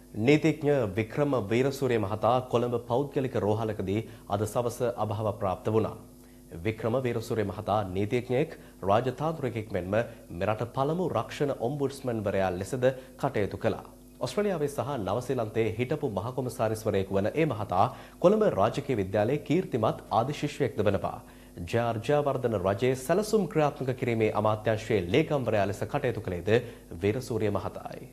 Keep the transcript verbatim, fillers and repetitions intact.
නීතිඥ වික්‍රම වීරසූරිය මහතා කොළඹ පෞද්ගලික රෝහලකදී අද සවස අභාව ප්‍රාප්ත වුණා. වික්‍රම වීරසූරිය මහතා නීතිඥයෙක්, රාජතාන්ත්‍රිකයෙක් මෙන්ම මෙරට පළමු රක්ෂණ ඔම්බුඩ්ස්මන්වරයා ලෙසද කටයුතු කළා. ඔස්ට්‍රේලියාවේ සහ නවසීලන්තයේ හිටපු මහ කොමසාරිස්වරයෙකු වන ඒ මහතා කොළඹ රාජකීය විද්‍යාලයේ කීර්තිමත් ආදි ශිෂ්‍යයෙක්ද වනවා. ජය.ආර්. ජයවර්ධන රජයේ සැලසුම් ක්‍රියාත්මක කිරීමේ අමාත්‍යාංශයේ ලේකම්වරයා ලෙස කටයුතු කළේද වීරසූරිය මහතායි.